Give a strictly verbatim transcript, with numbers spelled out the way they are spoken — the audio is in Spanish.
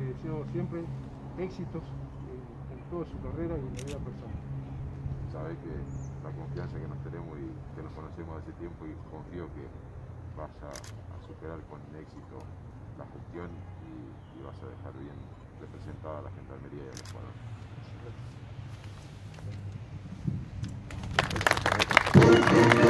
deseo siempre éxitos en, en toda su carrera y en la vida personal. Sabes que la confianza que nos tenemos y que nos conocemos hace tiempo, y confío que vas a, a superar con éxito la gestión y, y vas a dejar bien representada a la Gendarmería y al Ecuador. Gracias.